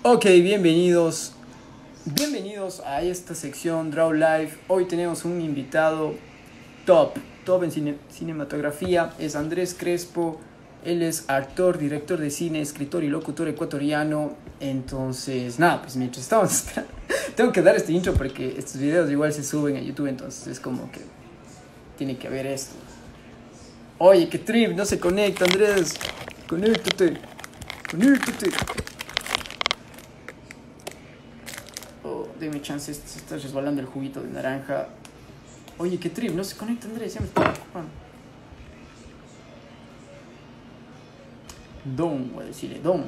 Ok, bienvenidos a esta sección Draw Life. Hoy tenemos un invitado top en cinematografía. Es Andrés Crespo. Él es actor, director de cine, escritor y locutor ecuatoriano. Entonces, nada, pues mientras estamos esperando, tengo que dar este intro porque estos videos igual se suben a YouTube, entonces es como que tiene que haber esto. Oye, qué trip, no se conecta, Andrés. Conéctate. Oh, deme chance, se está resbalando el juguito de naranja. Oye, qué trip, no se conecta, Andrés, ya me estoy preocupando. Don, voy a decirle Don.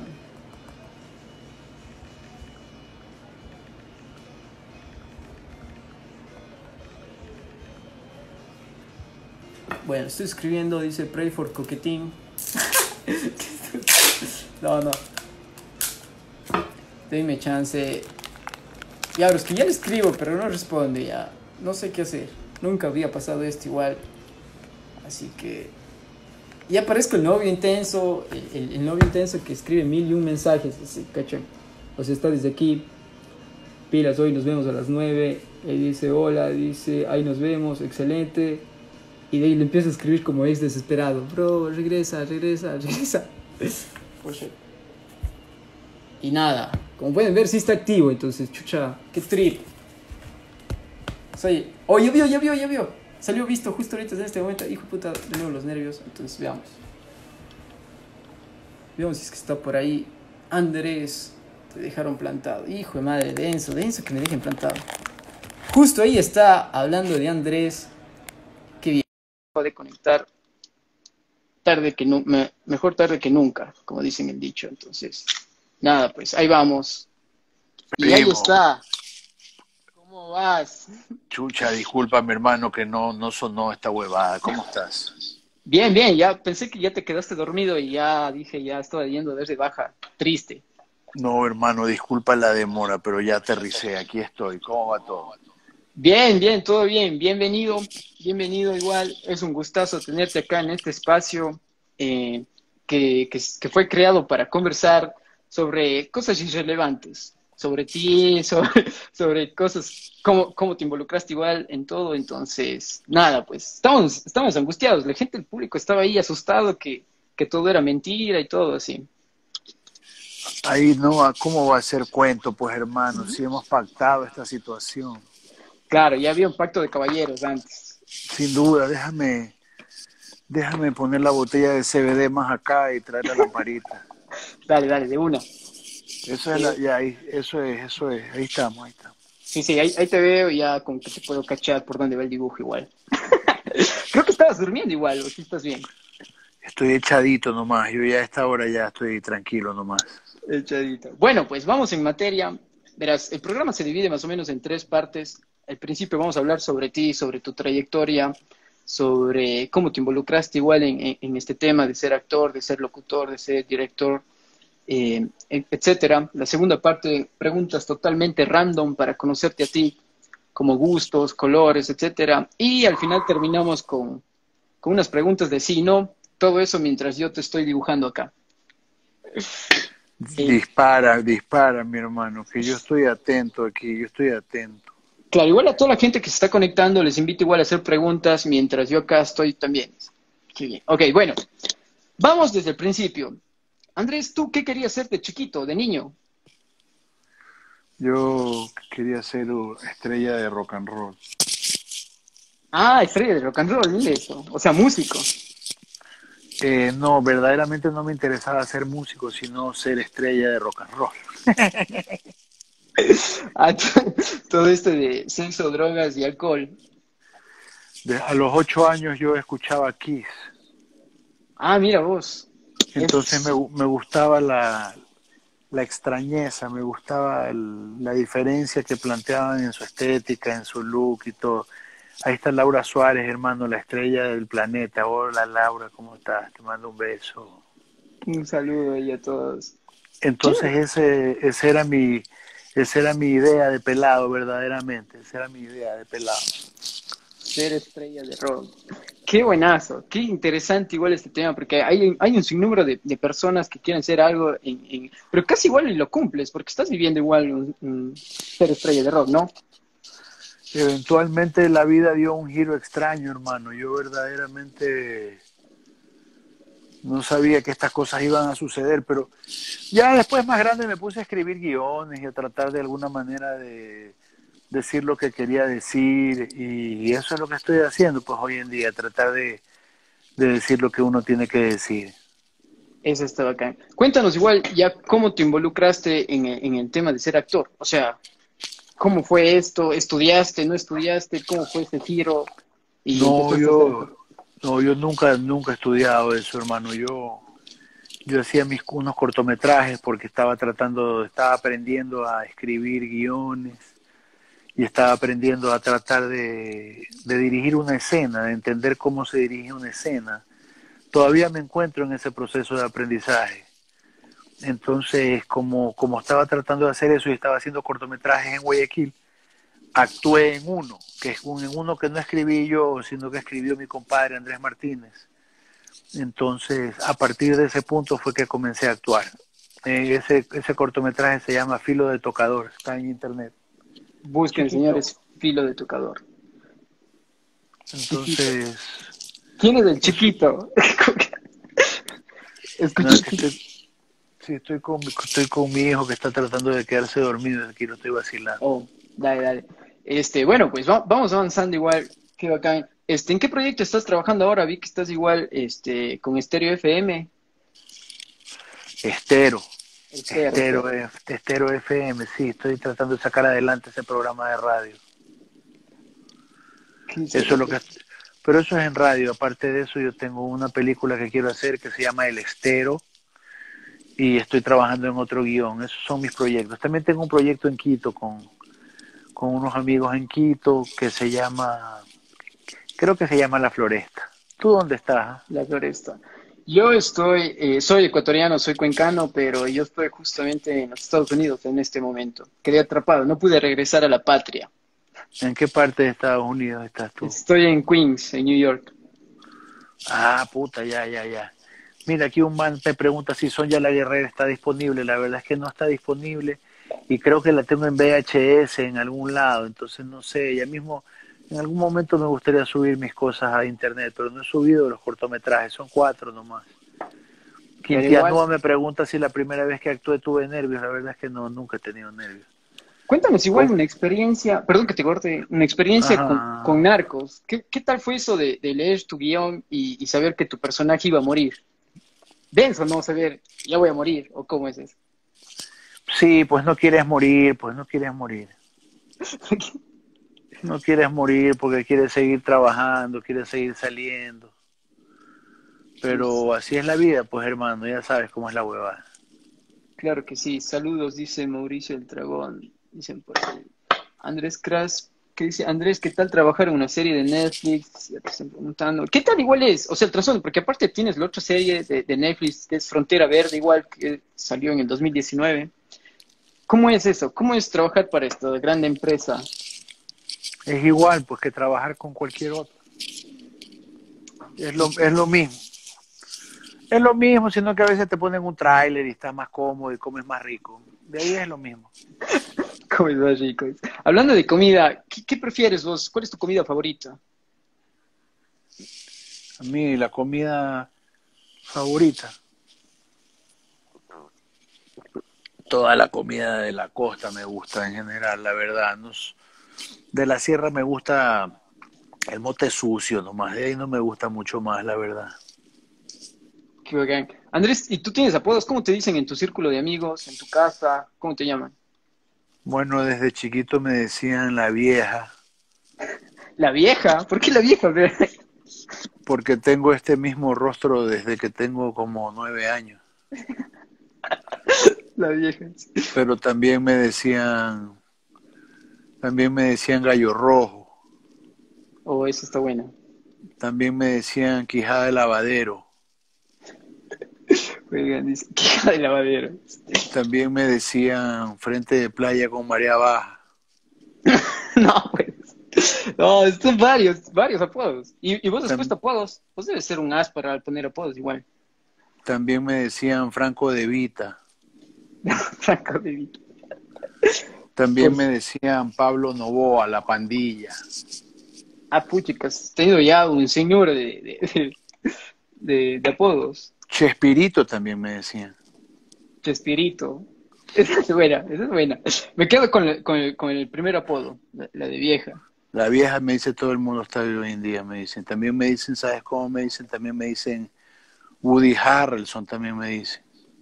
Bueno, estoy escribiendo, dice Pray for Coquetín. No. Deme chance. Ya, bro, es que ya le escribo, pero no responde ya. No sé qué hacer. Nunca había pasado esto igual. Así que... ya parezco el novio intenso. El novio intenso que escribe 1001 mensajes. Así, ¿cachai? O sea, está desde aquí. Pilas, hoy nos vemos a las 9. Él dice hola, dice ahí nos vemos, excelente. Y de ahí le empiezo a escribir como ex desesperado. Bro, regresa. Por shit. Y nada, como pueden ver, sí está activo. Entonces, chucha, qué trip. Soy... oh, ya vio. Salió visto justo ahorita en este momento. Hijo de puta, de nuevo los nervios. Entonces, veamos si es que está por ahí. Andrés, te dejaron plantado. Hijo de madre, denso que me dejen plantado. Justo ahí está hablando de Andrés. Qué bien. De conectar mejor tarde que nunca, como dicen el dicho. Entonces, nada, pues ahí vamos. Y ahí Primo, está. ¿Cómo vas? chucha, disculpa mi hermano que no sonó esta huevada. ¿Cómo estás? Bien, ya pensé que ya te quedaste dormido y ya dije, ya estaba yendo desde baja. Triste. No, hermano, disculpa la demora, pero ya aterricé, aquí estoy. ¿Cómo va todo? Bien, todo bien. Bienvenido igual. Es un gustazo tenerte acá en este espacio eh, que fue creado para conversar sobre cosas irrelevantes, sobre ti, sobre cosas, cómo te involucraste igual en todo. Entonces, nada, pues estamos angustiados. La gente, el público estaba ahí asustado que todo era mentira y todo así. Ahí no, ¿cómo va a ser cuento, pues hermano? Si hemos pactado esta situación. Claro, ya había un pacto de caballeros antes. Sin duda, déjame poner la botella de CBD más acá y traer la lamparita. Dale, de una. Eso es ya ahí, eso es, ahí estamos. Sí, ahí te veo y ya como que te puedo cachar por dónde va el dibujo igual. Creo que estabas durmiendo igual, o si estás bien. Estoy echadito nomás, yo ya a esta hora ya estoy tranquilo nomás. Echadito. Bueno, pues vamos en materia. Verás, el programa se divide más o menos en tres partes. Al principio vamos a hablar sobre ti, sobre tu trayectoria, sobre cómo te involucraste igual en este tema de ser actor, de ser locutor, de ser director, etcétera. La segunda parte, preguntas totalmente random para conocerte a ti, como gustos, colores, etcétera. Y al final terminamos con unas preguntas de sí y no, todo eso mientras yo te estoy dibujando acá. Eh, Dispara, mi hermano, que yo estoy atento aquí, yo estoy atento. claro, igual a toda la gente que se está conectando, les invito igual a hacer preguntas mientras yo acá estoy también. Qué bien. Ok, bueno, vamos desde el principio. Andrés, ¿tú qué querías ser de chiquito, de niño? Yo quería ser estrella de rock and roll. Ah, estrella de rock and roll, mire eso. O sea, músico. No, verdaderamente no me interesaba ser músico, sino ser estrella de rock and roll. Ah, todo esto de sexo, drogas y alcohol. A los 8 años yo escuchaba Kiss, Ah, mira vos. entonces Es, me gustaba la extrañeza, me gustaba la diferencia que planteaban en su estética, en su look y todo. Ahí está Laura Suárez, hermano, la estrella del planeta. Hola Laura, ¿cómo estás? Te mando un beso. un saludo ahí a todos. Entonces Chévere. esa era mi idea de pelado, verdaderamente. Esa era mi idea de pelado. Ser estrella de rock. Qué buenazo, qué interesante igual este tema, porque hay un sinnúmero de personas que quieren hacer algo, pero casi igual y lo cumples, porque estás viviendo igual un ser estrella de rock, ¿no? Eventualmente la vida dio un giro extraño, hermano. Yo verdaderamente no sabía que estas cosas iban a suceder, pero ya después más grande me puse a escribir guiones y a tratar de alguna manera de decir lo que quería decir y eso es lo que estoy haciendo pues hoy en día, tratar de decir lo que uno tiene que decir. Eso está bacán. Cuéntanos igual ya cómo te involucraste en el tema de ser actor, o sea, ¿cómo fue esto? ¿Estudiaste, no estudiaste? ¿Cómo fue ese giro? Y No, empezaste a hacer actor. yo nunca he estudiado eso, hermano. Yo hacía unos cortometrajes porque estaba aprendiendo a escribir guiones y estaba aprendiendo a tratar de dirigir una escena, de entender cómo se dirige una escena. Todavía me encuentro en ese proceso de aprendizaje. Entonces, como estaba tratando de hacer eso y estaba haciendo cortometrajes en Guayaquil, actué en uno, en uno que no escribí yo, sino que escribió mi compadre Andrés Martínez. Entonces, a partir de ese punto fue que comencé a actuar. Ese cortometraje se llama Filo de Tocador, está en internet. Busquen, Chiquito. señores, filo de tocador. Chiquito. Entonces, ¿Quién es el eso, chiquito? no, Escuché es que chiquito. sí, estoy con mi hijo que está tratando de quedarse dormido, aquí lo estoy vacilando. Oh, dale, dale. Bueno, pues vamos avanzando igual. Qué bacán. ¿En qué proyecto estás trabajando ahora? Vi que estás igual, con Stereo FM. Estero, Estero. Estero FM, sí, estoy tratando de sacar adelante ese programa de radio. ¿Qué es Eso es lo Estero? que, pero eso es en radio. Aparte de eso, yo tengo una película que quiero hacer que se llama El Estero y estoy trabajando en otro guión. Esos son mis proyectos. También tengo un proyecto en Quito con unos amigos en Quito que se llama, creo que se llama La Floresta. ¿Tú dónde estás? La floresta. Soy ecuatoriano, soy cuencano, pero yo estoy justamente en los Estados Unidos en este momento. Quedé atrapado, no pude regresar a la patria. ¿En qué parte de Estados Unidos estás tú? Estoy en Queens, en New York. Ah, puta, ya. Mira, aquí un man me pregunta si Sonia la Guerrera está disponible. La verdad es que no está disponible y creo que la tengo en VHS en algún lado. Entonces no sé, ya mismo en algún momento me gustaría subir mis cosas a internet, pero no he subido los cortometrajes, son 4 nomás. Pero igual, Quintianúa me pregunta si la primera vez que actué tuve nervios. La verdad es que no, nunca he tenido nervios. cuéntanos igual ¿Cómo? una experiencia, perdón que te corte, una experiencia con Ajá. Narcos. ¿Qué tal fue eso de leer tu guión y saber que tu personaje iba a morir? Denso, ¿no? Saber, ya voy a morir, o cómo es eso. Sí, pues no quieres morir, pues no quieres morir. No quieres morir porque quieres seguir trabajando, quieres seguir saliendo. Pero así es la vida, pues hermano, ya sabes cómo es la huevada. Claro que sí. Saludos, dice Mauricio el Dragón. Dicen por ahí. Andrés Kras, ¿qué dice? Andrés, ¿qué tal trabajar en una serie de Netflix? Ya te están preguntando. ¿Qué tal igual es? O sea, el trasfondo, porque aparte tienes la otra serie de Netflix que es Frontera Verde, igual que salió en el 2019. ¿Cómo es eso? ¿Cómo es trabajar para esta grande empresa? Es igual, pues, que trabajar con cualquier otro. Es lo mismo. Es lo mismo, sino que a veces te ponen un tráiler y estás más cómodo y comes más rico. De ahí es lo mismo. ¿Cómo es más rico? Hablando de comida, ¿qué prefieres vos? ¿Cuál es tu comida favorita? A mí la comida favorita, toda la comida de la costa me gusta en general, la verdad. No, de la sierra me gusta el mote sucio nomás, de ahí no me gusta mucho más, la verdad. Qué bacán. Andrés, ¿y tú tienes apodos? ¿Cómo te dicen en tu círculo de amigos, en tu casa? ¿Cómo te llaman? Bueno, desde chiquito me decían la vieja, La vieja. ¿Por qué la vieja? porque tengo este mismo rostro desde que tengo como 9 años. La vieja. Pero también me decían gallo rojo, Oh, eso está bueno. también me decían quijada de lavadero, Oigan, dice, qué de lavadero. también me decían frente de playa con marea baja. No, pues. No, son varios apodos. Y vos has Tam- puesto apodos. Vos debes ser un as para poner apodos igual. También me decían Franco De Vita. Franco de Vito. También Por me decían Pablo Novoa, la pandilla. puchicas, has tenido ya un señor de apodos. Chespirito también me decían. Chespirito. Esa es buena, esa es buena. Me quedo con el primer apodo, la de vieja. La vieja me dice todo el mundo está vivo hoy en día, me dicen. También me dicen, ¿sabes cómo me dicen? También me dicen Woody Harrelson, también me dicen.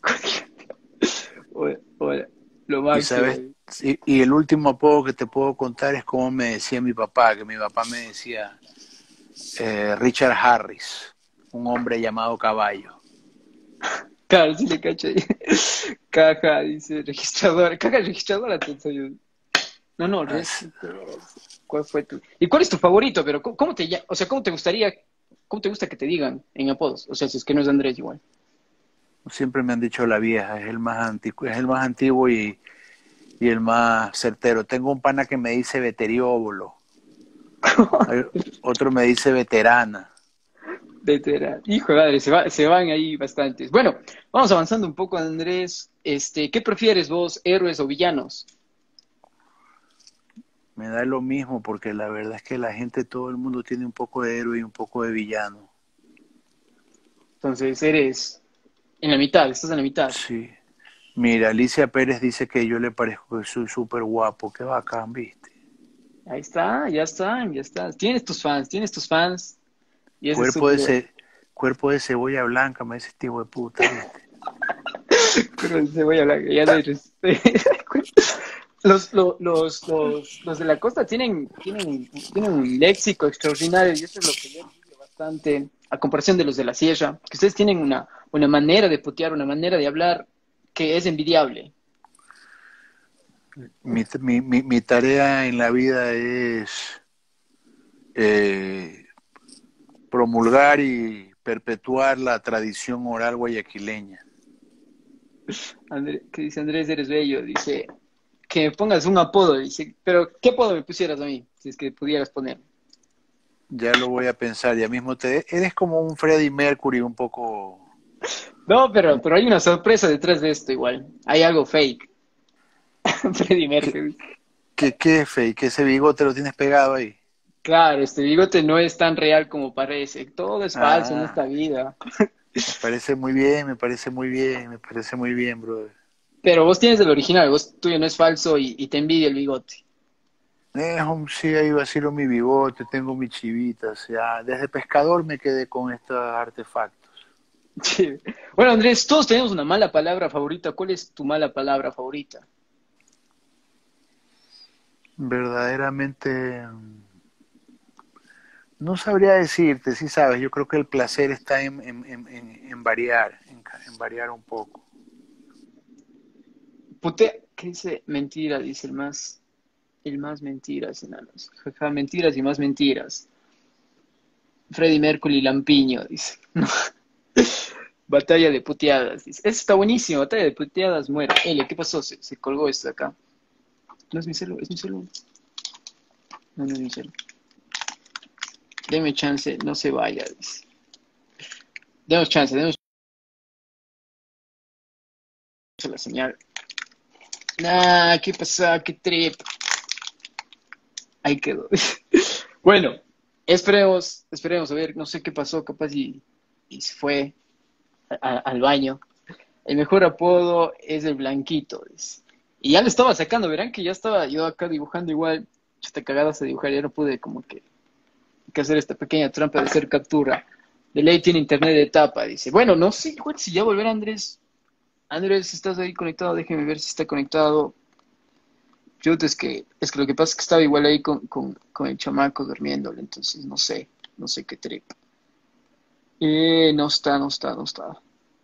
O, o lo Y máximo. sabes, y el último apodo que te puedo contar es como me decía mi papá, que mi papá me decía Richard Harris, un hombre llamado Caballo. Claro, sí le cacho ahí. Caja, dice registradora. Caja registradora, te soy yo. No, no, As- ¿cuál fue tu? ¿Y cuál es tu favorito? Pero ¿cómo te, o sea, cómo te gustaría, cómo te gusta que te digan en apodos? O sea, si es que no es Andrés igual. Siempre me han dicho la vieja, es el más antiguo y el más certero. Tengo un pana que me dice veterióbolo, hay otro me dice veterana. Veterano. Hijo de madre, se van ahí bastantes. Bueno, vamos avanzando un poco, Andrés. ¿Qué prefieres vos, héroes o villanos? Me da lo mismo porque la verdad es que la gente, todo el mundo tiene un poco de héroe y un poco de villano. Entonces, eres en la mitad, estás en la mitad. Sí. Mira, Alicia Pérez dice que yo le parezco que soy súper guapo. Qué bacán, ¿viste? Ahí está, ya están, ya está. Tienes tus fans, y ese es Cuerpo de, súper. ce- cuerpo de cebolla blanca, me dice este hijo de puta, ¿viste? Pero se voy a hablar, ya no hay los de la costa tienen un léxico extraordinario y eso es lo que yo envidio bastante a comparación de los de la sierra, que ustedes tienen una manera de putear, una manera de hablar que es envidiable. Mi tarea en la vida es eh, promulgar y perpetuar la tradición oral guayaquileña. ¿Qué dice Andrés? Eres bello, dice que me pongas un apodo, dice, pero ¿qué apodo me pusieras a mí? Si es que pudieras poner. Ya lo voy a pensar, ya mismo eres como un Freddie Mercury un poco. No, pero hay una sorpresa detrás de esto igual. Hay algo fake. Freddie ¿Qué, Mercury. qué es fake? ¿Ese bigote lo tienes pegado ahí? Claro, este bigote no es tan real como parece. Todo es falso en esta Ah, vida. me parece muy bien, me parece muy bien, me parece muy bien, brother. Pero vos tienes el original, vos tuyo no es falso y te envidia el bigote. Sí, ahí vacilo mi bigote, tengo mis chivitas, ya. Desde pescador me quedé con estos artefactos. Sí. Bueno, Andrés, todos tenemos una mala palabra favorita. ¿Cuál es tu mala palabra favorita? Verdaderamente, no sabría decirte, sí sabes, yo creo que el placer está en variar, en variar un poco. ¿Qué dice? Mentira, dice el más mentiras, enanos. Jaja, mentiras y más mentiras. Freddie Mercury Lampiño, dice. Batalla de puteadas, dice. Eso está buenísimo, batalla de puteadas, muere. Ele, ¿qué pasó? Se colgó esto de acá. No es mi celu, es mi celu. No, no es mi celu. Deme chance, no se vaya, dice. Demos chance la señal. Nah, ¿qué pasa? ¿Qué trip? Ahí quedó. Bueno, esperemos a ver, no sé qué pasó, capaz y se fue al baño. El mejor apodo es el Blanquito, dice. Y ya lo estaba sacando, verán que ya estaba yo acá dibujando igual, te cagadas a dibujar, ya no pude como que hacer esta pequeña trampa de hacer captura. De ley tiene internet de etapa, dice. Bueno, no sé igual si ya volverá Andrés. Andrés, ¿estás ahí conectado? Déjeme ver si está conectado. Yo es que lo que pasa es que estaba igual ahí con el chamaco durmiéndole, entonces no sé qué trip. No está.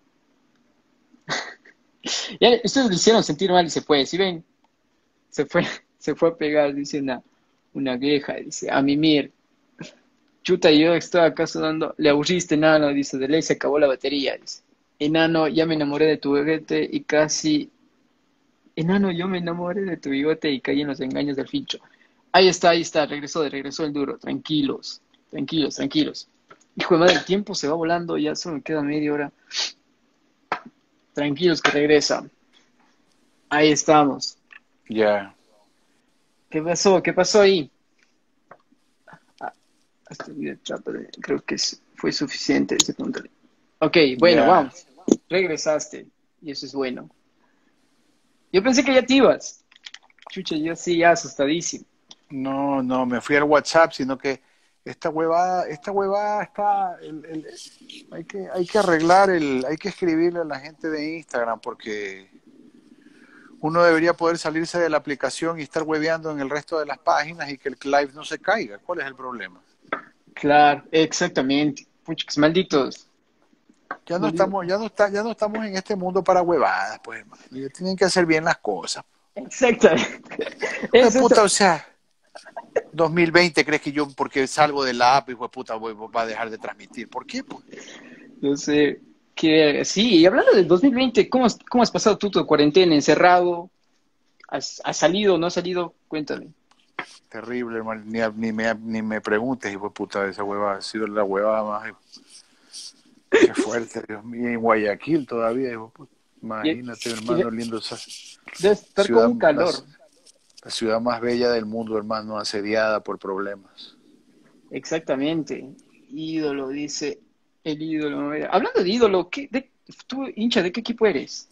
Ya, ustedes le hicieron sentir mal y se fue, ¿sí ven? Se fue, se fue a pegar, dice una vieja, dice, a mimir. Chuta, yo estaba acá sudando, le aburriste, enano, dice, de ley se acabó la batería, dice. Enano, ya me enamoré de tu bigote y casi... Enano, yo me enamoré de tu bigote y caí en los engaños del fincho. ahí está, regresó el duro. Tranquilos, tranquilos, tranquilos. Hijo de madre, el tiempo se va volando, ya solo me queda media hora. Tranquilos que regresa. Ahí estamos. Ya. ¿Qué pasó? ¿Qué pasó ahí? Ah, hasta el chat, pero creo que fue suficiente ese punto. Ok, bueno, Ya. vamos. Regresaste. Y eso es bueno. Yo pensé que ya te ibas. Chucha, yo sí, ya asustadísimo. No, no, me fui al WhatsApp, sino que esta huevada está, hay que arreglar hay que escribirle a la gente de Instagram porque uno debería poder salirse de la aplicación y estar hueveando en el resto de las páginas y que el live no se caiga. ¿Cuál es el problema? Claro, exactamente. Puchas, malditos. Malditos. Ya no estamos en este mundo para huevadas, pues, hermano. Ya tienen que hacer bien las cosas. Exactamente. Pues, Es puta, eso. o sea, 2020, ¿crees que yo, porque salgo de la app, hijo de puta, va a dejar de transmitir? ¿Por qué? Pues, Yo sé que sí, y hablando del 2020, cómo has pasado tú tu cuarentena encerrado? ¿Has salido o no has salido? Cuéntame. terrible, hermano. Ni me preguntes, hijo de puta, esa hueva ha sido la hueva más. Qué fuerte, Dios mío. En Guayaquil todavía, hijo de puta. Y, Imagínate, y hermano, lindo esa debe estar con ciudad, un calor. la ciudad más bella del mundo, hermano, asediada por problemas. Exactamente. Ídolo, dice el ídolo. Hablando de ídolo, ¿tú hincha de qué equipo eres?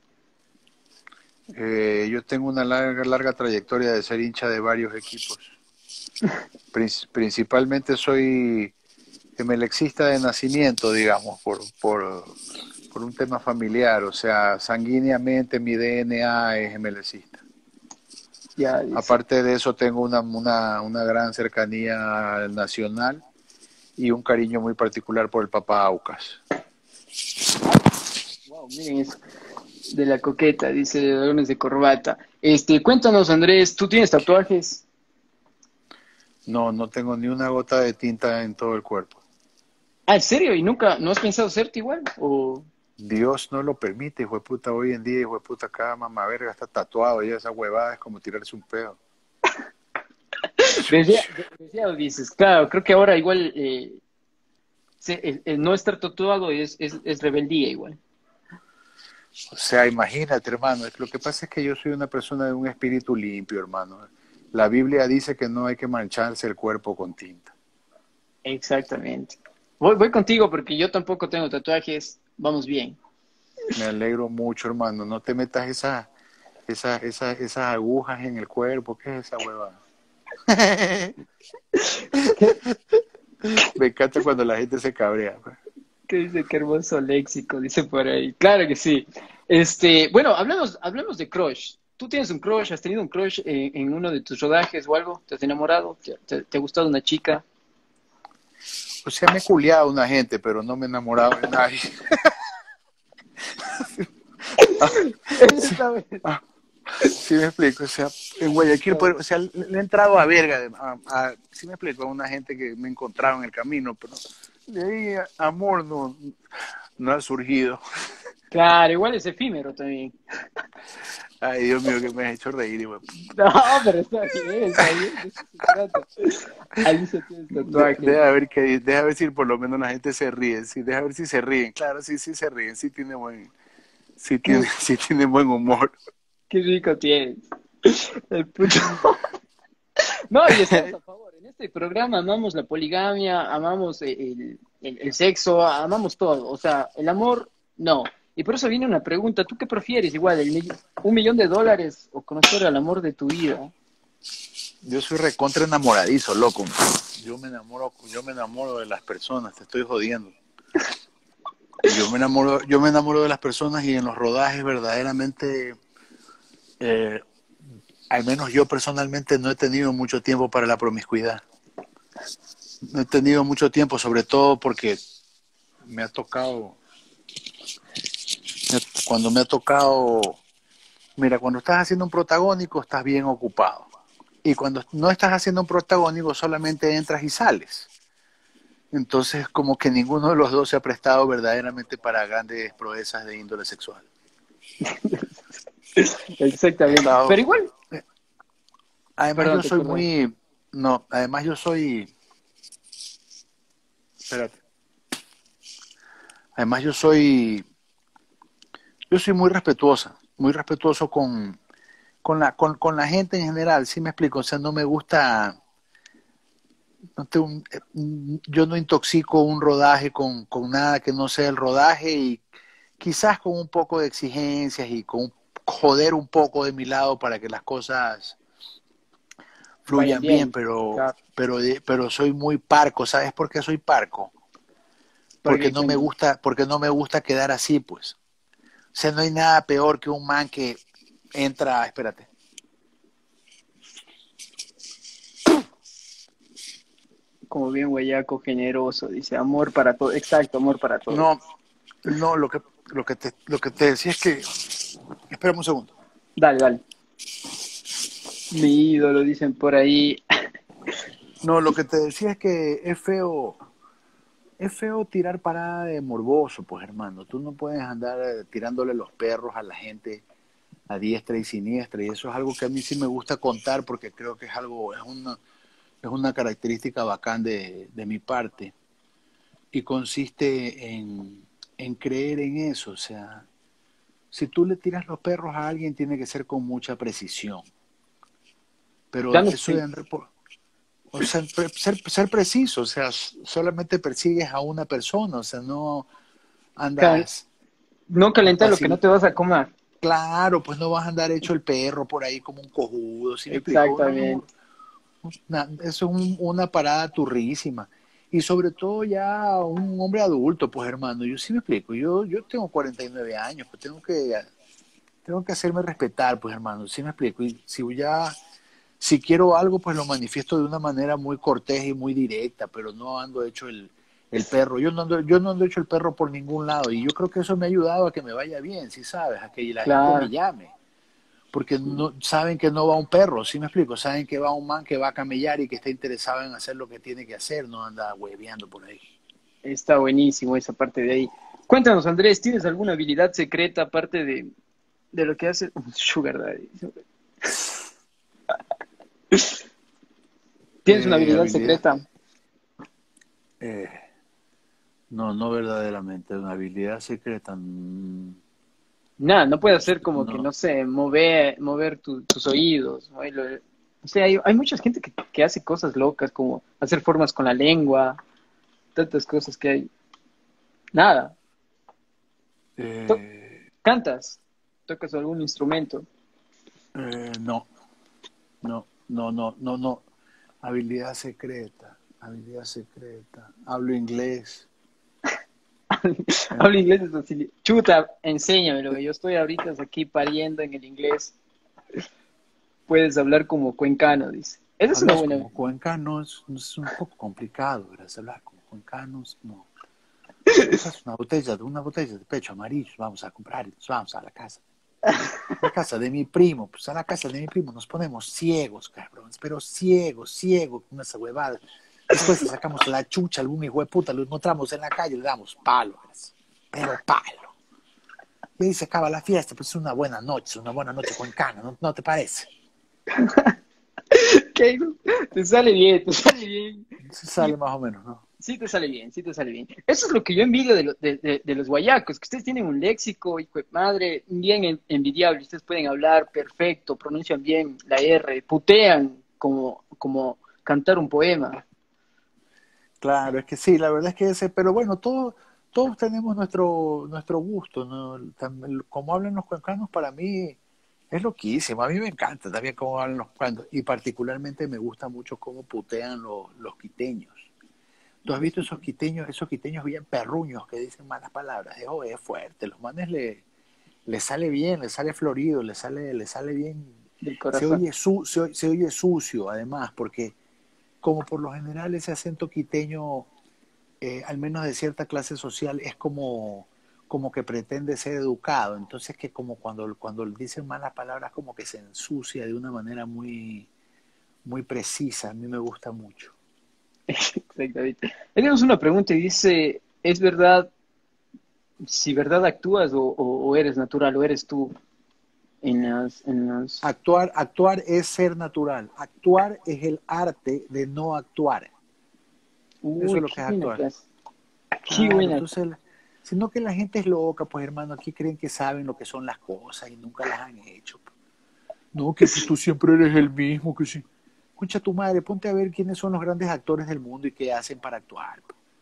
Yo tengo una larga trayectoria de ser hincha de varios equipos. Principalmente soy emelexista de nacimiento, digamos, por un tema familiar. O sea, sanguíneamente mi DNA es emelecista. Ya, dice. Aparte de eso, tengo una gran cercanía al nacional y un cariño muy particular por el Papa Aucas. Wow, miren eso. De la coqueta, dice de Dragones de Corbata. Cuéntanos, Andrés, ¿tú tienes tatuajes? No, no tengo ni una gota de tinta en todo el cuerpo. Ah, ¿en serio? ¿Y nunca, no has pensado hacerte igual? ¿O Dios no lo permite, hijo de puta, hoy en día, hijo de puta, cada mamá verga está tatuado y esa huevada es como tirarse un pedo. deseado dices? Claro, creo que ahora igual el no estar tatuado es rebeldía igual. O sea, imagínate, hermano, lo que pasa es que yo soy una persona de un espíritu limpio, hermano. La Biblia dice que no hay que mancharse el cuerpo con tinta. Exactamente. Voy contigo porque yo tampoco tengo tatuajes. Vamos bien. Me alegro mucho, hermano. No te metas esas agujas en el cuerpo. ¿Qué es esa huevada? Me encanta cuando la gente se cabrea, pues. ¿Qué dice? Qué hermoso léxico, dice por ahí. Claro que sí. Bueno, hablemos de crush. ¿Tú tienes un crush? ¿Has tenido un crush en uno de tus rodajes o algo? ¿Te has enamorado? ¿Te ha gustado una chica? O sea, me he culiado a una gente, pero no me he enamorado de nadie. Esta vez. Sí me explico, o sea, en Guayaquil, o sea, le he entrado a verga, sí me explico, a una gente que me encontraba en el camino, pero de ahí amor no ha surgido. Claro, igual es efímero también. Ay, Dios mío, que me has hecho reír, igual. No, pero está bien, está bien. De eso se trata. Alicia tiene tatuajes. Deja ver si por lo menos la gente se ríe, sí, deja ver si se ríen, claro, sí, sí se ríen, Qué, sí tiene buen humor. qué rico tienes. El puto. No, y estamos a favor. En este programa amamos la poligamia, amamos el sexo, amamos todo. O sea, el amor, no. Y por eso viene una pregunta. ¿Tú qué prefieres? Igual, $1 millón o conocer al amor de tu vida. Yo soy recontra enamoradizo, loco. Yo me enamoro de las personas, te estoy jodiendo. Yo me enamoro de las personas y en los rodajes verdaderamente, al menos yo personalmente no he tenido mucho tiempo para la promiscuidad. No he tenido mucho tiempo, sobre todo porque me ha tocado, cuando me ha tocado, mira, cuando estás haciendo un protagónico estás bien ocupado. Y cuando no estás haciendo un protagónico solamente entras y sales. Entonces, como que ninguno de los dos se ha prestado verdaderamente para grandes proezas de índole sexual. He Exactamente. estado, Pero igual, además Perdón, yo te soy corté. muy, no, además yo soy, espérate, además yo soy muy respetuoso con la gente en general, ¿sí me explico? O sea, no me gusta, no te- un- yo no intoxico un rodaje con nada que no sea el rodaje y quizás con un poco de exigencias y joder un poco de mi lado para que las cosas Vayan fluyan bien, bien. Claro. pero soy muy parco. ¿Sabes por qué soy parco? Porque cuéntame. Porque no me gusta quedar así, pues. O sea, no hay nada peor que un man que entra, espérate. Como bien guayaco, generoso, dice, amor para todo. Exacto, amor para todo. No, no, lo que te decía es que, espérame un segundo. Dale, dale. Mi ídolo, dicen por ahí. No, lo que te decía es que es feo tirar parada de morboso, pues hermano. Tú no puedes andar tirándole los perros a la gente a diestra y siniestra. Y eso es algo que a mí sí me gusta contar porque creo que es una característica bacán de mi parte. Y consiste en creer en eso. O sea, si tú le tiras los perros a alguien, tiene que ser con mucha precisión. Ya Pero no eso de sé. andar por... O sea, ser preciso, o sea, solamente persigues a una persona, o sea, no Cal- andas No calentar lo que no vacil... te vas a comer. Claro, pues no vas a andar hecho el perro por ahí como un cojudo, ¿sí me explico? No, Exactamente. eso es una parada turrísima. Y sobre todo ya un hombre adulto, pues hermano, yo sí me explico, yo tengo 49 años, pues tengo que hacerme respetar, pues hermano, sí me explico. Y si quiero algo, pues lo manifiesto de una manera muy cortés y muy directa, pero no ando hecho el perro. Yo no ando hecho el perro por ningún lado. Y yo creo que eso me ha ayudado a que me vaya bien, ¿sí sabes? A que la gente me Claro. llame. Porque no, saben que no va un perro, ¿sí me explico? Saben que va un man que va a camellar y que está interesado en hacer lo que tiene que hacer, no anda hueveando por ahí. Está buenísimo esa parte de ahí. Cuéntanos, Andrés, ¿tienes alguna habilidad secreta aparte de lo que hace Sugar Daddy? ¿Tienes una habilidad Habilidad. secreta? Eh, no, no verdaderamente. Una habilidad secreta. Nada, no puede hacer como que, No. no sé, mover tus oídos. O sea, hay mucha gente que hace cosas locas, como hacer formas con la lengua, tantas cosas que hay. Nada. To- Eh, ¿Cantas? ¿Tocas algún instrumento? no, no. Habilidad secreta. Habilidad secreta. Hablo inglés. Eh, Hablo inglés es así. Chuta, enséñamelo, que yo estoy ahorita aquí pariendo en el inglés. Puedes hablar como cuencano, dice. Esa es una Hablas buena. como cuencano, es un poco complicado, ¿verdad? Hablar como cuencanos, no. Compras una botella de pecho amarillo, vamos a comprar y nos vamos a la casa. La casa de mi primo, pues a la casa de mi primo nos ponemos ciegos, cabrones, pero ciegos con esa huevada. Después le sacamos la chucha a algún hijo de puta, lo encontramos en la calle, le damos palo, pero palo. Y ahí se acaba la fiesta, pues es una buena noche cuencana, ¿no te parece? ¿Qué? Te sale bien, te sale bien. Se Sí, sale más o menos, ¿no? sí te sale bien, sí te sale bien. Eso es lo que yo envidio de los guayacos, que ustedes tienen un léxico, hijo de madre, bien envidiable. Ustedes pueden hablar perfecto, pronuncian bien la R, putean como cantar un poema. Claro, es que sí, la verdad es que pero bueno, todos tenemos nuestro gusto, ¿no? Como hablan los cuencanos para mí es loquísimo, a mí me encanta también cómo hablan los cuencanos y particularmente me gusta mucho cómo putean los quiteños. ¿Tú has visto esos quiteños bien perruños que dicen malas palabras? Es fuerte, los manes le sale bien, le sale florido, le sale bien, Del corazón. se oye sucio además, porque como por lo general ese acento quiteño, al menos de cierta clase social, es como que pretende ser educado. Entonces que como cuando dicen malas palabras como que se ensucia de una manera muy precisa. A mí me gusta mucho. Exactamente. Ahí tenemos una pregunta y dice, ¿es verdad si verdad actúas o eres natural o eres tú? en las... Actuar es ser natural. Actuar es el arte de no actuar. Eso Uy, es lo qué que es buena actuar. clase. Qué Claro, buena. entonces, sino que la gente es loca, pues hermano, aquí creen que saben lo que son las cosas y nunca las han hecho. No, que si tú siempre eres el mismo, que si... Escucha tu madre, ponte a ver quiénes son los grandes actores del mundo y qué hacen para actuar.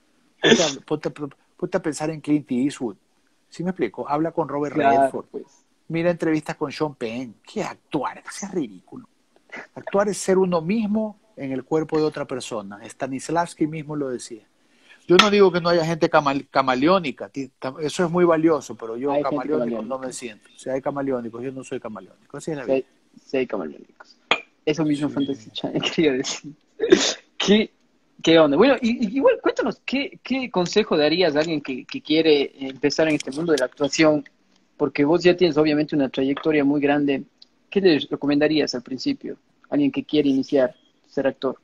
Ponte a pensar en Clint Eastwood. ¿Sí me explico? Habla con Robert Claro, Redford. pues. Mira entrevistas con Sean Penn. ¿Qué actuar? Eso es ridículo. Actuar es ser uno mismo en el cuerpo de otra persona. Stanislavski mismo lo decía. Yo no digo que no haya gente camaleónica, eso es muy valioso, pero yo Hay gente camaleónico no me camaleónica. siento. Si hay camaleónicos, yo no soy camaleónico. Así es la Sí, vida. sí hay camaleónicos. Eso mismo Sí. Fantasy Channel quería decir. ¿Qué, qué onda? Bueno, igual cuéntanos, ¿qué consejo darías a alguien que quiere empezar en este mundo de la actuación? Porque vos ya tienes obviamente una trayectoria muy grande. ¿Qué les recomendarías al principio? Alguien que quiere iniciar, ser actor.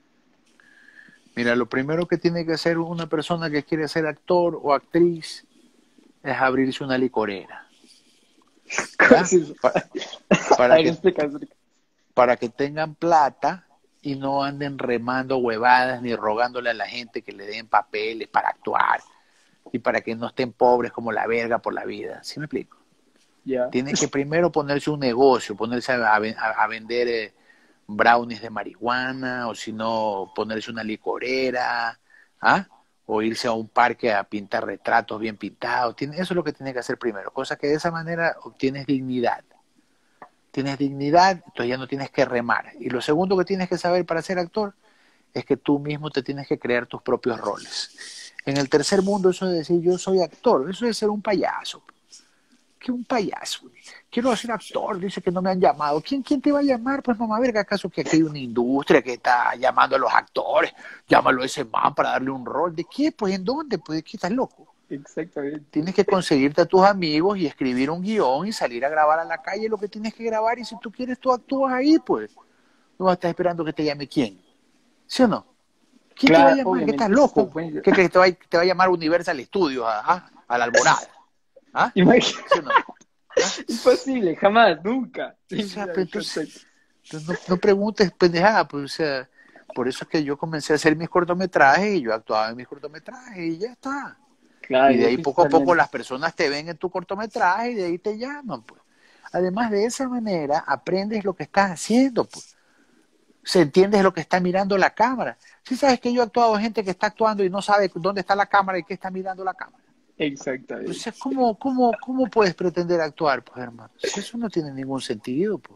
Mira, lo primero que tiene que hacer una persona que quiere ser actor o actriz es abrirse una licorera, ¿Cómo es ¿ya? eso? A Para ver, que, explica. para que tengan plata y no anden remando huevadas ni rogándole a la gente que le den papeles para actuar y para que no estén pobres como la verga por la vida. ¿Sí me explico? Ya. Tiene que primero ponerse un negocio, ponerse a vender brownies de marihuana, o si no, ponerse una licorera, ¿ah? O irse a un parque a pintar retratos bien pintados. Eso es lo que tiene que hacer primero, cosa que de esa manera obtienes dignidad. Tienes dignidad, entonces ya no tienes que remar. Y lo segundo que tienes que saber para ser actor es que tú mismo te tienes que crear tus propios roles. En el tercer mundo eso de decir yo soy actor, eso es ser un payaso. ¿Qué un payaso? Quiero ser actor, dice que no me han llamado. ¿Quién te va a llamar? Pues mamá, verga, ¿acaso que aquí hay una industria que está llamando a los actores? Llámalo a ese man para darle un rol. ¿De qué? Pues ¿en dónde? Pues ¿de qué estás loco? Exactamente. Tienes que conseguirte a tus amigos y escribir un guión y salir a grabar a la calle lo que tienes que grabar y si tú quieres tú actúas ahí, pues. No vas a estar esperando que te llame quién. ¿Sí o no? ¿Quién te va a Claro, llamar? ¿Qué estás obviamente, eso está loco? bueno. ¿Qué crees que te va a llamar Universal Studios a la Alborada? ¿Ah? Imagínate. ¿Sí o no? ¿Ah? Imposible, jamás, nunca. O sea, Ya, pues perfecto. entonces no preguntes pendejada, pues, o sea, por eso es que yo comencé a hacer mis cortometrajes y yo actuaba en mis cortometrajes y ya está. Claro, Y y de de ahí aquí poco a poco salen. las personas te ven en tu cortometraje y de ahí te llaman, pues. Además, de esa manera aprendes lo que estás haciendo, pues. Se entiendes lo que está mirando la cámara. Si sabes que yo he actuado gente que está actuando y no sabe dónde está la cámara y qué está mirando la cámara. O Exactamente. sea, ¿cómo puedes pretender actuar, pues, hermano? Si eso no tiene ningún sentido, pues.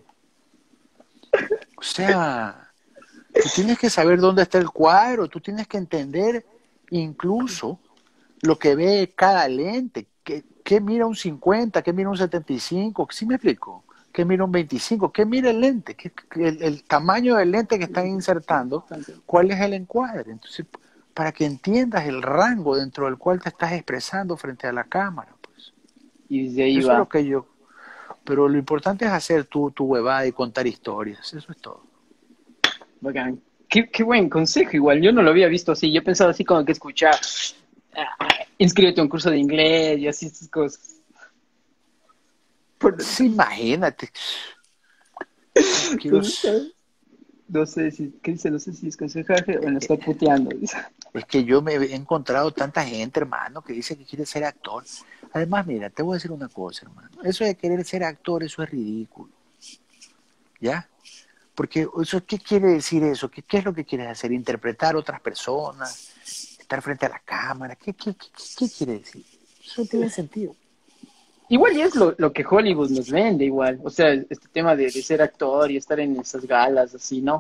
O sea, tú tienes que saber dónde está el cuadro, tú tienes que entender incluso lo que ve cada lente, qué mira un 50, qué mira un 75, ¿sí me explico? ¿Qué mira un 25? ¿Qué mira el lente? El tamaño del lente que están insertando, ¿cuál es el encuadre? Entonces, para que entiendas el rango dentro del cual te estás expresando frente a la cámara, pues. Y desde ahí Eso es lo va. que yo... Pero lo importante es hacer tu huevada y contar historias, eso es todo. Bacán. Qué buen consejo, igual. Yo no lo había visto así. Yo pensaba así como que escuchar, inscríbete a un curso de inglés y así estas cosas. Por- Sí, imagínate. Quiero... No sé si, ¿qué dice? No sé si es consejaje o me está puteando. Dice. Es que yo me he encontrado tanta gente, hermano, que dice que quiere ser actor. Además, mira, te voy a decir una cosa, hermano. Eso de querer ser actor, eso es ridículo. ¿Ya? Porque eso, ¿qué quiere decir eso? ¿Qué es lo que quieres hacer? ¿Interpretar a otras personas? ¿Estar frente a la cámara? ¿Qué quiere decir? Eso no tiene sentido. Igual y es lo que Hollywood nos vende, igual. O sea, este tema de ser actor y estar en esas galas, así, ¿no?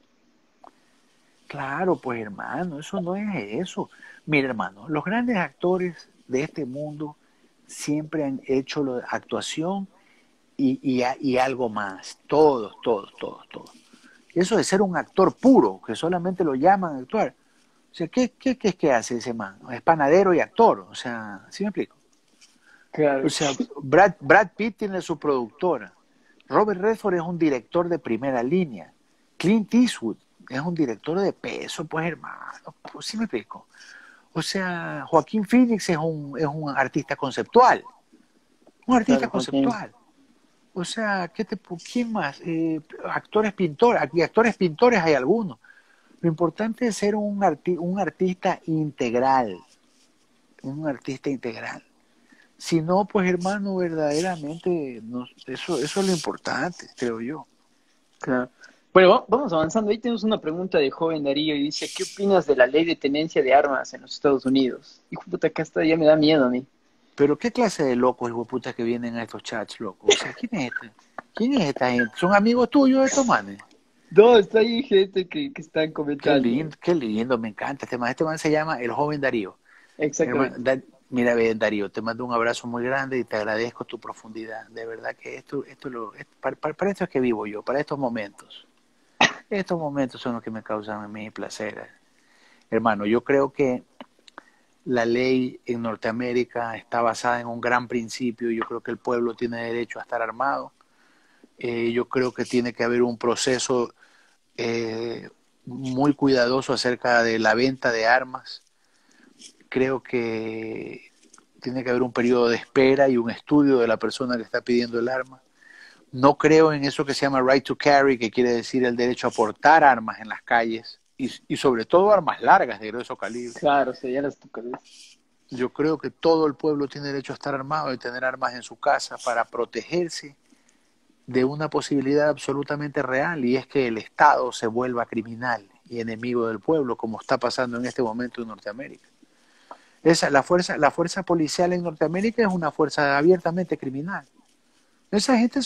Claro, pues hermano, eso no es eso. Mira, hermano, los grandes actores de este mundo siempre han hecho actuación y algo más. Todos. Eso de ser un actor puro, que solamente lo llaman actuar. O sea, ¿qué es que hace ese man? Es panadero y actor. O sea, ¿sí me explico? Claro. O sea, Brad Pitt tiene su productora. Robert Redford es un director de primera línea. Clint Eastwood es un director de peso, pues hermano. Pues, ¿sí me explico? O sea, Joaquín Phoenix es un artista conceptual. Un artista Claro, Joaquín. conceptual. O sea, ¿quién más? Actores pintores, aquí actores pintores hay algunos. Lo importante es ser un artista integral, un artista integral. Si no, pues hermano, verdaderamente, eso es lo importante, creo yo. Claro. Bueno, vamos avanzando. Ahí tenemos una pregunta de joven Darío y dice, ¿qué opinas de la ley de tenencia de armas en los Estados Unidos? Hijo de puta, acá está, ya me da miedo a mí. Pero qué clase de locos, hijo de puta, que vienen a estos chats, loco. O sea, ¿quién es este? ¿Quién es esta gente? ¿Son amigos tuyos estos manes? No, está ahí gente que están comentando. Qué lindo, me encanta este man. Este man se llama el joven Darío. Hermano, Exactamente. mira, ve, Darío, te mando un abrazo muy grande y te agradezco tu profundidad. De verdad que para esto es que vivo yo, para estos momentos. Estos momentos son los que me causan a mí placer. Hermano, yo creo que la ley en Norteamérica está basada en un gran principio. Yo creo que el pueblo tiene derecho a estar armado. Yo creo que tiene que haber un proceso muy cuidadoso acerca de la venta de armas. Creo que tiene que haber un periodo de espera y un estudio de la persona que está pidiendo el arma. No creo en eso que se llama right to carry, que quiere decir el derecho a portar armas en las calles y sobre todo armas largas de grueso calibre. Claro, sería las tu cabeza. Yo creo que todo el pueblo tiene derecho a estar armado y tener armas en su casa para protegerse de una posibilidad absolutamente real, y es que el Estado se vuelva criminal y enemigo del pueblo, como está pasando en este momento en Norteamérica. La fuerza policial en Norteamérica es una fuerza abiertamente criminal. Esa gente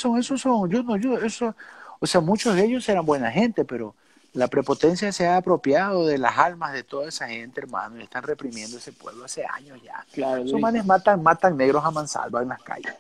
o sea, muchos de ellos eran buena gente, pero la prepotencia se ha apropiado de las almas de toda esa gente, hermano, y están reprimiendo ese pueblo hace años ya. Claro, Esos manes matan negros a mansalva en las calles.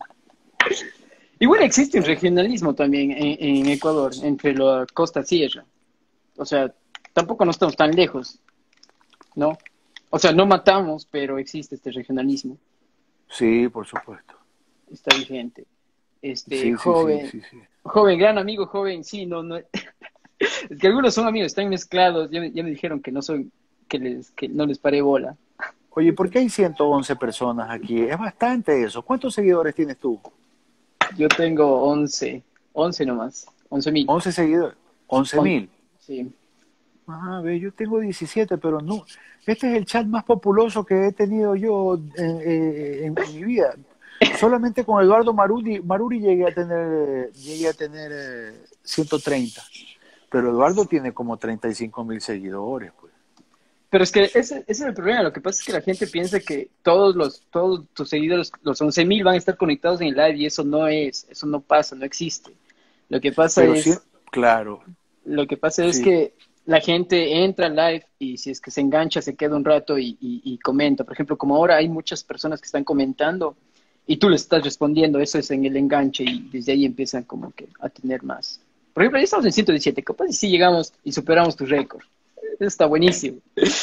igual existe un regionalismo también en Ecuador, entre la costa sierra. O sea, tampoco no estamos tan lejos, ¿no? O sea, no matamos, pero existe este regionalismo. Sí, por supuesto. Está vigente. Sí, sí, sí, Joven, sí, sí. joven, gran amigo, joven, sí, no, no. Es que algunos son amigos, están mezclados, ya me dijeron que no son, que no les paré bola. Oye, ¿por qué hay 111 personas aquí? Es bastante eso. ¿Cuántos seguidores tienes tú? Yo tengo 11 nomás, 11.000. 11 seguidores. 11.000. Sí. Ah, ve, yo tengo 17, pero no. Este es el chat más populoso que he tenido yo en mi vida. Solamente con Eduardo Maruri llegué a tener 130. Pero Eduardo tiene como 35.000 seguidores, pues. Pero es que ese es el problema. Lo que pasa es que la gente piensa que todos tus seguidores, los 11.000 van a estar conectados en el live y eso no pasa, no existe. Lo que pasa Pero sí, es, claro, lo que pasa es sí. que la gente entra al live y si es que se engancha, se queda un rato y comenta. Por ejemplo, como ahora hay muchas personas que están comentando y tú les estás respondiendo, eso es en el enganche y desde ahí empiezan como que a tener más. Por ejemplo, ya estamos en 117, capaz y si llegamos y superamos tu récord. Eso está buenísimo.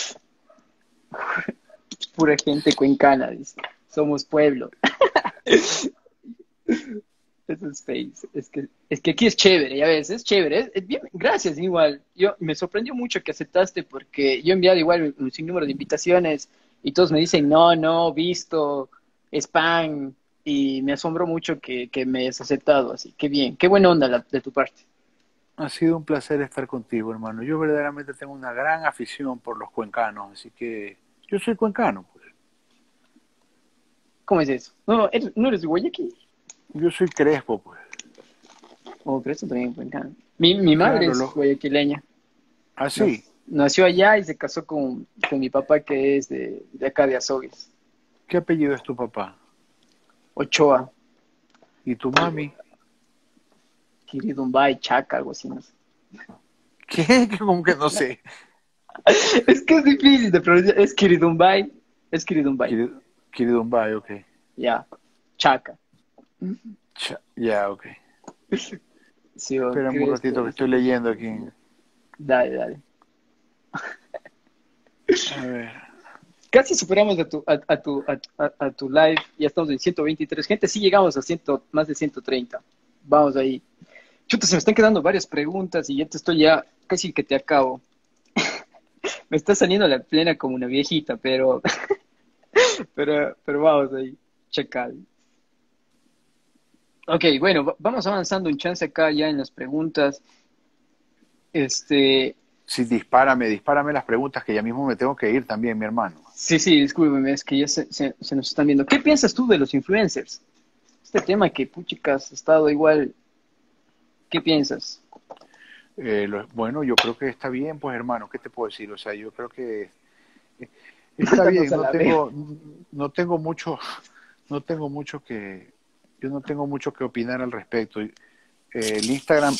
Pura gente cuencana, dice. Somos pueblo. Eso es face. Es que aquí es chévere, ya ves, es chévere. Es bien, gracias, igual. Yo me sorprendió mucho que aceptaste porque yo he enviado igual un sinnúmero de invitaciones y todos me dicen no, visto, spam, y me asombró mucho que me hayas aceptado así. Qué bien, qué buena onda de tu parte. Ha sido un placer estar contigo, hermano. Yo verdaderamente tengo una gran afición por los cuencanos, así que yo soy cuencano, pues. ¿Cómo es eso? No eres de Guayaquil. Yo soy crespo, pues. Oh, pero eso también es cuencano. Mi madre Claro, es guayaquileña. así. Nació allá y se casó con mi papá que es de acá de Azogues. ¿Qué apellido es tu papá? Ochoa, ¿Y tu mami? Quiridumbay, Chaca, algo así, no sé. ¿Qué? Como que no sé. Es que es difícil de pronunciar. Es Quiridumbay. Kiridumbay, ok. Ya, Chaca. Ya, ok. Sí, Espérame un ratito que estoy leyendo aquí. Dale. A ver. Casi superamos a tu live. Ya estamos en 123 gente. Sí llegamos a más de 130. Vamos ahí. Chuta, se me están quedando varias preguntas y ya casi que te acabo. Me está saliendo la plena como una viejita, pero vamos ahí. Chacal. Ok, bueno, vamos avanzando un chance acá ya en las preguntas. Este, Sí, dispárame las preguntas que ya mismo me tengo que ir también, mi hermano. sí, discúlpeme, es que ya se nos están viendo. ¿Qué piensas tú de los influencers? Este tema que, puchicas, ha estado igual. ¿Qué piensas? Bueno, yo creo que está bien, pues hermano, ¿qué te puedo decir? O sea, yo creo que está Mándanos bien, a la vez. no tengo mucho, no tengo mucho yo no tengo mucho que opinar al respecto. El Instagram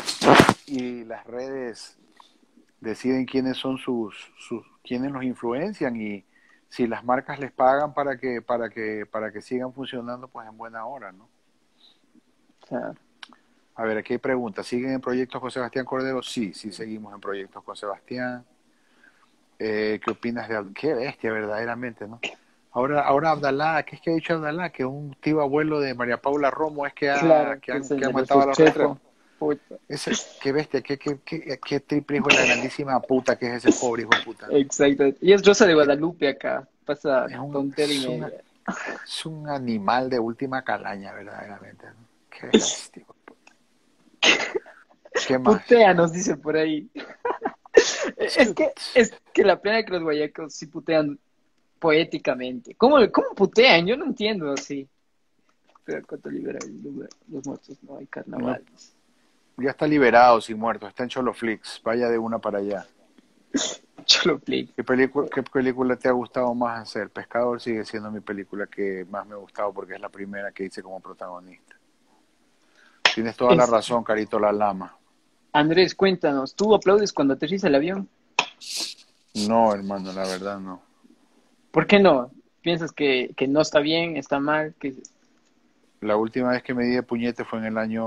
y las redes deciden quiénes son quiénes los influencian y si las marcas les pagan para que sigan funcionando, pues en buena hora, ¿no? O sea, A ver, aquí hay preguntas. ¿Siguen en proyectos con Sebastián Cordero? Sí, sí seguimos en proyectos con Sebastián. ¿Qué opinas de qué bestia verdaderamente, ¿no? Ahora Abdalá, ¿qué es que ha dicho Abdalá? Que un tío abuelo de María Paula Romo es claro, que es el que ha de los matado a los rastreros. Restrepo. Puta. Ese, qué bestia, qué triple hijo de la grandísima puta que es ese pobre hijo de puta, ¿no? Exacto. Y es Rosa de Que Guadalupe acá. Pasa tontera y media. es un animal de última calaña, verdaderamente, ¿no? Qué bestia, hijo de puta. ¿Qué más? Putea, nos dice por ahí. Es que, Es que la pena es que los guayacos sí putean poéticamente. ¿Cómo putean? Yo no entiendo así. Pero cuánto libera los muertos, no hay no, carnavales. ya está liberado sin muertos, está en Choloflix, vaya de una para allá. Cholo play. Qué película te ha gustado más hacer? Pescador sigue siendo mi película que más me ha gustado porque es la primera que hice como protagonista. Tienes toda la Es, razón, Carito la Lama. Andrés, cuéntanos, ¿tú aplaudes cuando aterriza el avión? No, hermano, la verdad no. ¿Por qué no? ¿Piensas que no está bien, está mal? La última vez que me di de puñete fue en el año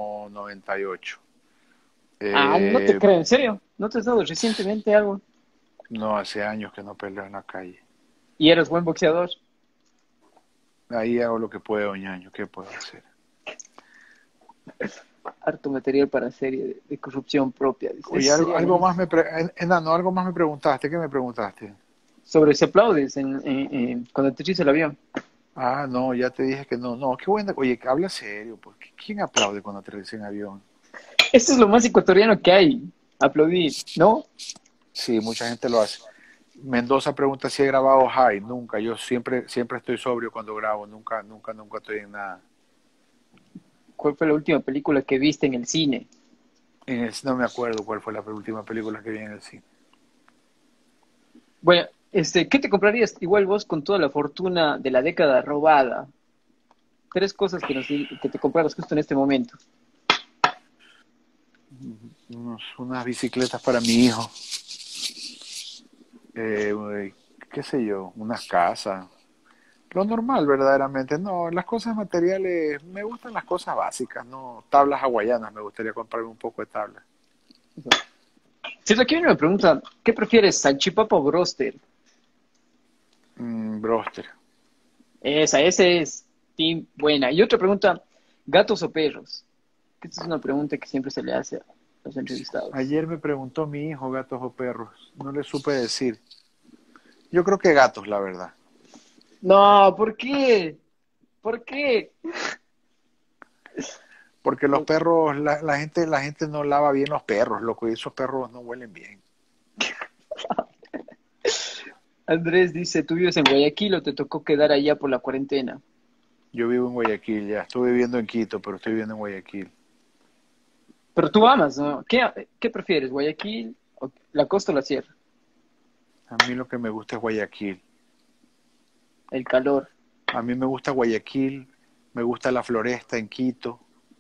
98. Ah, no te Eh, creo, ¿en serio? ¿No te has dado recientemente algo? no, hace años que no peleo en la calle. ¿Y eres buen boxeador? Ahí hago lo que puedo, ñaño. ¿Qué puedo hacer? Harto material para serie de corrupción propia. Dice. Oye, Eso sería buenísimo. Enano, algo más me preguntaste. ¿Qué me preguntaste? Sobre si aplaudes cuando aterriza el avión. Ah, no, ya te dije que no. No, qué buena. Oye, habla serio, pues. ¿Quién aplaude cuando aterriza en avión? Esto es lo más ecuatoriano que hay. Aplaudir, ¿no? Sí, mucha gente lo hace. Mendoza pregunta si he grabado high. Nunca. Yo siempre estoy sobrio cuando grabo. Nunca estoy en nada. ¿Cuál fue la última película que viste en el cine? No me acuerdo cuál fue la última película que vi en el cine. Bueno, ¿qué te comprarías igual vos con toda la fortuna de la década robada? Tres cosas que te compraras justo en este momento. Unas bicicletas para mi hijo. Qué sé yo, unas casas. Lo normal, verdaderamente. No, las cosas materiales, me gustan las cosas básicas, no tablas hawaianas, me gustaría comprarme un poco de tablas. Si aquí viene una pregunta, ¿qué prefieres, salchipapa o broster? Broster. Ese es team buena. Y otra pregunta, ¿gatos o perros? Esta es una pregunta que siempre se le hace a los entrevistados. Ayer me preguntó mi hijo gatos o perros, no le supe decir. Yo creo que gatos, la verdad. No, ¿por qué? ¿Por qué? Porque los perros, la gente no lava bien los perros, loco, y esos perros no huelen bien. Andrés dice, ¿tú vives en Guayaquil o te tocó quedar allá por la cuarentena? Yo vivo en Guayaquil, ya estuve viviendo en Quito, pero estoy viviendo en Guayaquil. Pero tú amas, ¿no? ¿Qué prefieres, Guayaquil, o la costa o la sierra? A mí lo que me gusta es Guayaquil. El calor. A mí me gusta Guayaquil, me gusta la floresta en Quito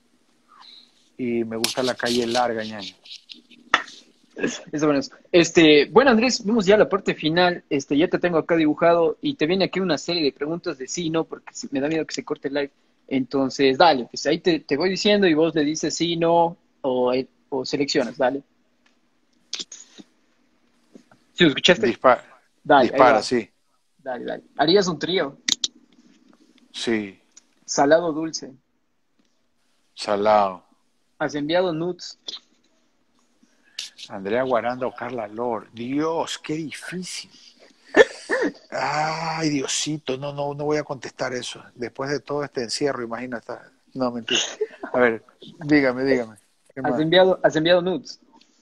y me gusta la calle larga, ñaño. Eso bueno. Bueno, Andrés, vamos ya a la parte final. Ya te tengo acá dibujado y te viene aquí una serie de preguntas de sí, no, porque me da miedo que se corte el live. Entonces, dale, pues ahí te voy diciendo y vos le dices sí, no, o seleccionas, dale. ¿Sí lo escuchaste? Dale, ahí Dispara, va. sí, Dale. ¿Harías un trío? sí, Salado o dulce. salado. ¿Has enviado nudes? Andrea Guaranda o Carla Lor. Dios, qué difícil. Ay, Diosito, no voy a contestar eso. Después de todo este encierro, imagínate. No, mentira. A ver, dígame. ¿Qué ¿Has más? enviado nudes?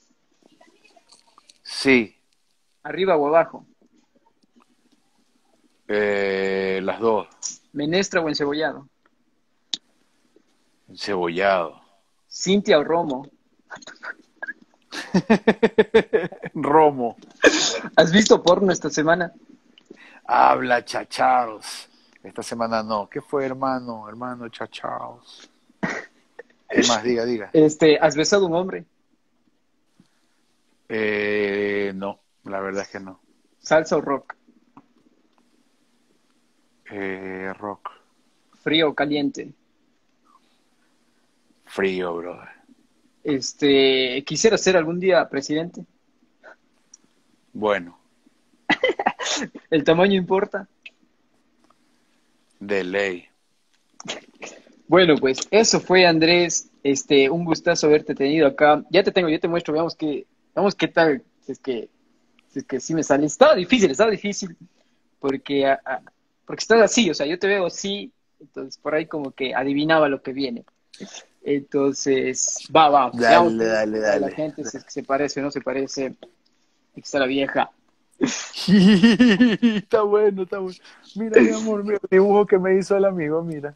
Sí, ¿Arriba o abajo? las dos. ¿Menestra o encebollado? Encebollado. ¿Cintia o Romo? Romo. ¿Has visto porno esta semana? Habla, Cha Charles. Esta semana no. ¿Qué fue, hermano? Hermano Cha Charles. ¿Qué más? Diga. ¿Has besado a un hombre? No, la verdad es que no. ¿Salsa o rock? Rock. ¿Frío o caliente? Frío, brother. ¿Quisiera ser algún día presidente? Bueno, ¿El tamaño importa? de ley. Bueno, pues eso fue Andrés. Un gustazo haberte tenido acá. Ya te tengo, ya te muestro, veamos qué tal. Si es que sí me sale. Estaba difícil, porque, porque estás así, o sea, yo te veo así, entonces por ahí como que adivinaba lo que viene. Entonces, veamos Dale, dale, a la dale. gente si es que se parece o no se parece. Aquí está la vieja. Está bueno, está bueno. Mira, mi amor, mira el dibujo que me hizo el amigo, mira.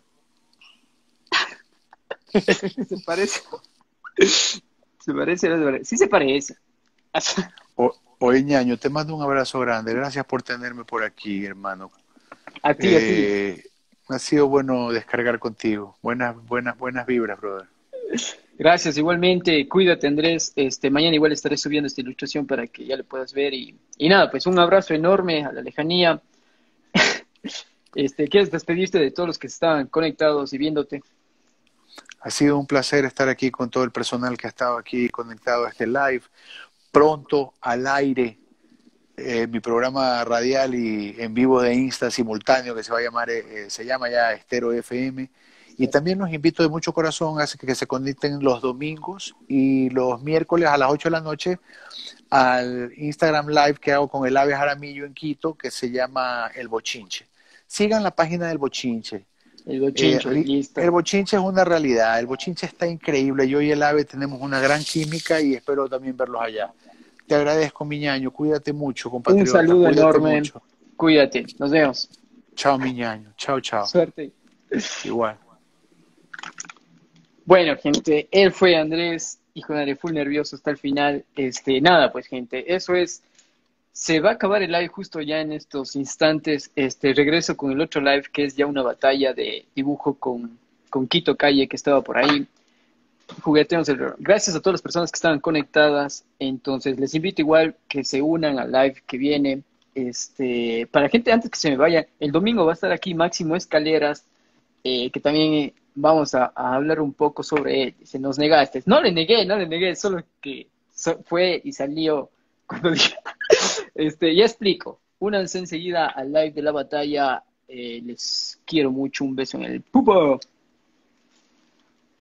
¿Se parece? ¿Se parece o no se parece? Sí se parece. Oye, ñaño, te mando un abrazo grande. Gracias por tenerme por aquí, hermano. A ti. Eh, ha sido bueno descargar contigo. Buenas vibras, brother. Gracias, igualmente. Cuídate, Andrés. Mañana igual estaré subiendo esta ilustración para que ya lo puedas ver. Y nada, pues un abrazo enorme a la lejanía. ¿Quieres despedirte de todos los que estaban conectados y viéndote? Ha sido un placer estar aquí con todo el personal que ha estado aquí conectado a este live. Pronto al aire, mi programa radial y en vivo de Insta simultáneo que se va a llamar, se llama ya Estero FM. Y también los invito de mucho corazón a que se conecten los domingos y los miércoles a las 8 de la noche al Instagram Live que hago con el Ave Jaramillo en Quito, que se llama El Bochinche. Sigan la página del Bochinche. El bochinche, El listo. bochinche es una realidad, el bochinche está increíble, yo y el AVE tenemos una gran química y espero también verlos allá. Te agradezco, mi ñaño, cuídate mucho, Un compatriota, saludo cuídate enorme. mucho. Cuídate. Nos vemos. Chao, mi ñaño, chao, Suerte. igual. Bueno, gente, él fue Andrés, hijo de Are full nervioso hasta el final. Nada, pues, gente, eso es. Se va a acabar el live justo ya en estos instantes. Regreso con el otro live que es ya una batalla de dibujo con Quito Calle que estaba por ahí. Jugueteamos el reloj. Gracias a todas las personas que estaban conectadas. Entonces, les invito igual que se unan al live que viene. Para gente antes que se me vaya, el domingo va a estar aquí Máximo Escaleras, que también vamos a hablar un poco sobre él. Se nos negaste. No le negué, solo que fue y salió cuando dije. Ya explico. Únanse enseguida al live de la batalla. Les quiero mucho. Un beso en el pupo.